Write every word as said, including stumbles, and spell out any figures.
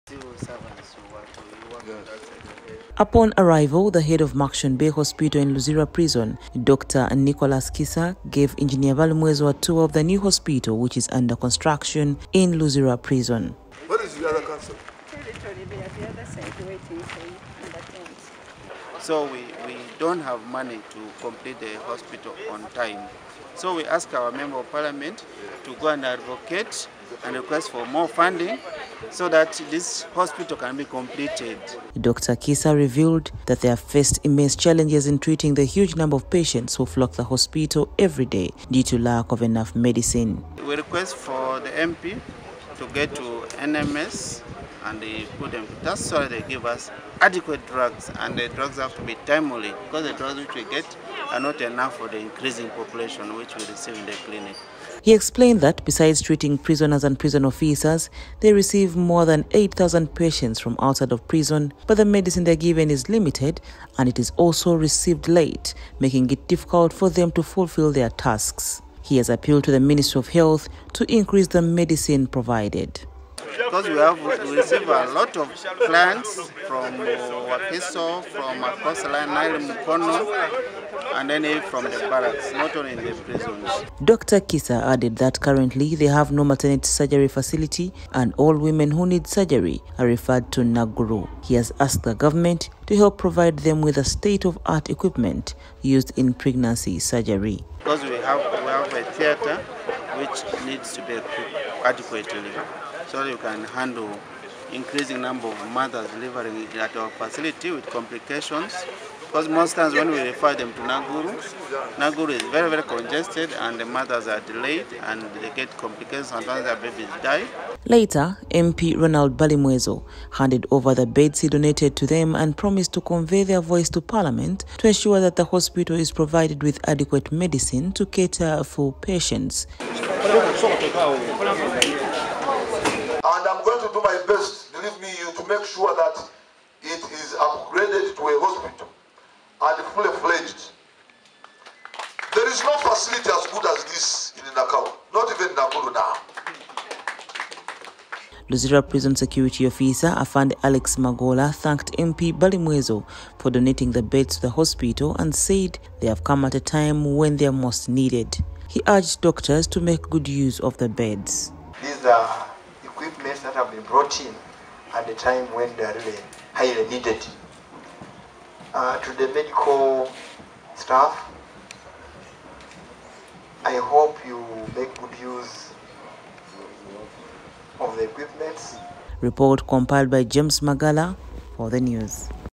Civil servants who work, who work on that side. Upon arrival, the head of Maction Bay Hospital in Luzira Prison, Doctor Nicholas Kisa, gave Engineer Balimwezo a tour of the new hospital, which is under construction in Luzira Prison. What is the other council? Territory, they are the other side waiting for you in the tent. So we, we don't have money to complete the hospital on time. So we ask our member of parliament to go and advocate and request for more funding so that this hospital can be completed. Doctor Kisa revealed that they have faced immense challenges in treating the huge number of patients who flock the hospital every day due to lack of enough medicine. We request for the M P to get to N M S and they put them, that's why they give us adequate drugs, and the drugs have to be timely because the drugs which we get are not enough for the increasing population which we receive in the clinic. He explained that besides treating prisoners and prison officers, they receive more than eight thousand patients from outside of prison, but the medicine they're given is limited and it is also received late, making it difficult for them to fulfill their tasks. He has appealed to the Ministry of Health to increase the medicine provided. Because we have we receive a lot of clients from Wakiso, from across the line, Nile Mukono, and then from the barracks, not only in the prisons. Doctor Kisa added that currently they have no maternity surgery facility and all women who need surgery are referred to Naguru. He has asked the government to help provide them with a state-of-art equipment used in pregnancy surgery. Because we have, we have a theatre which needs to be equipped adequately, so you can handle increasing number of mothers delivering at our facility with complications. Because most times when we refer them to Naguru, Naguru is very, very congested and the mothers are delayed and they get complications, sometimes their babies die. Later, M P Ronald Balimwezo handed over the beds he donated to them and promised to convey their voice to Parliament to ensure that the hospital is provided with adequate medicine to cater for patients. And I'm going to do my best, believe me, to make sure that it is upgraded to a hospital and fully fledged. There is no facility as good as this in Nakao, not even Nakuru now. Luzira Prison Security Officer Afande Alex Magola thanked M P Balimwezo for donating the beds to the hospital and said they have come at a time when they are most needed. He urged doctors to make good use of the beds. These are equipments that have been brought in at the time when they are really highly needed. Uh, to the medical staff, I hope you make good use of the equipments. Report compiled by James Magala for the news.